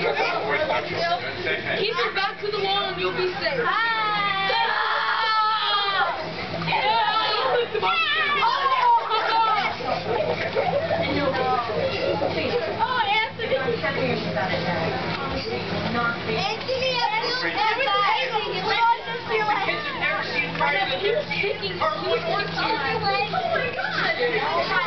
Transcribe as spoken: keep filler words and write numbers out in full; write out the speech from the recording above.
Keep your back to the wall and you'll be safe. Hi! Oh, Anthony! Anthony, I've never seen Friday the thirteenth. Oh my God!